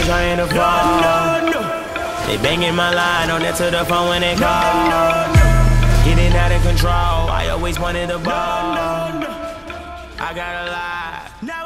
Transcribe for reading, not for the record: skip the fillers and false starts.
trying to fall. They banging my line on that to the phone when they call. Getting out of control, I always wanted the ball. I got a lie.